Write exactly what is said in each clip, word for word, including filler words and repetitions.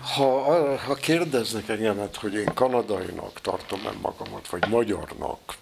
Ha, ha kérdeznek engemet, hogy én kanadainak tartom-e magamat, vagy magyarnak,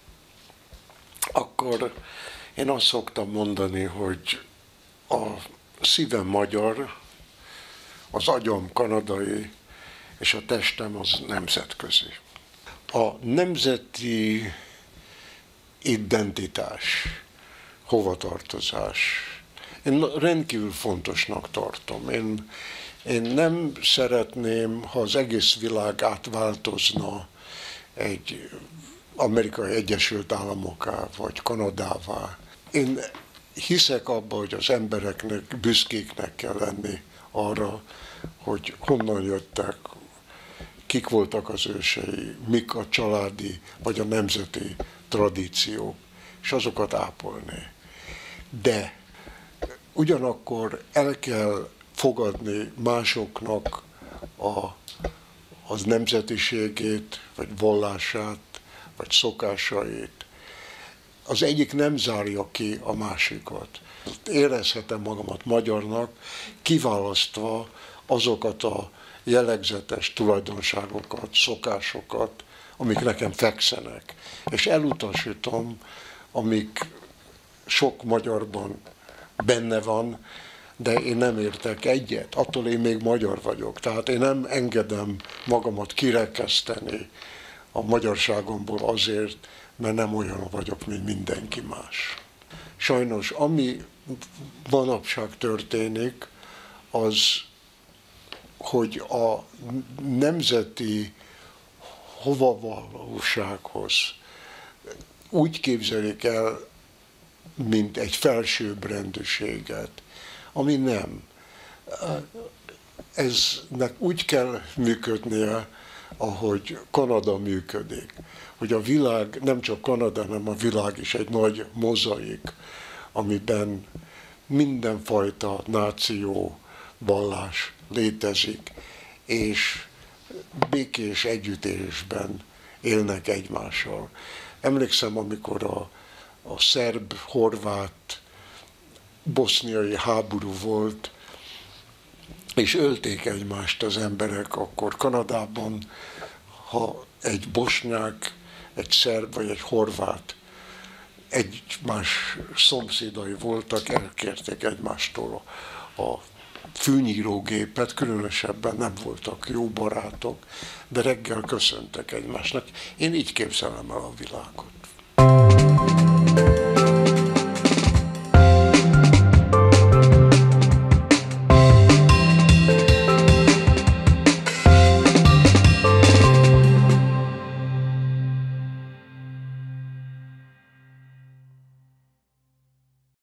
akkor én azt szoktam mondani, hogy a szívem magyar, az agyam kanadai, és a testem az nemzetközi. A nemzeti identitás, hovatartozás, én rendkívül fontosnak tartom. Én, én nem szeretném, ha az egész világ átváltozna egy Amerikai Egyesült Államokká, vagy Kanadává. Én hiszek abban, hogy az embereknek büszkéknek kell lenni arra, hogy honnan jöttek, kik voltak az ősei, mik a családi vagy a nemzeti tradíciók, és azokat ápolni. De ugyanakkor el kell fogadni másoknak a, az nemzetiségét, vagy vallását, vagy szokásait. Az egyik nem zárja ki a másikat. Érezhetem magamat magyarnak, kiválasztva azokat a jellegzetes tulajdonságokat, szokásokat, amik nekem fekszenek. És elutasítom, amik sok magyarban benne van, de én nem értek egyet, attól én még magyar vagyok. Tehát én nem engedem magamat kirekeszteni a magyarságomból azért, mert nem olyan vagyok, mint mindenki más. Sajnos, ami manapság történik, az, hogy a nemzeti hovavalósághoz úgy képzelik el, mint egy felsőbbrendűséget, ami nem. Eznek úgy kell működnie, ahogy Kanada működik. Hogy a világ, nem csak Kanada, hanem a világ is egy nagy mozaik, amiben mindenfajta náció, vallás létezik, és békés együttélésben élnek egymással. Emlékszem, amikor a, a szerb-horvát boszniai háború volt, és ölték egymást az emberek, akkor Kanadában, ha egy bosnyák, egy szerb vagy egy horvát egymás szomszédai voltak, elkérték egymástól a, a fűnyírógépet, különösebben nem voltak jó barátok, de reggel köszöntek egymásnak. Én így képzelem el a világot.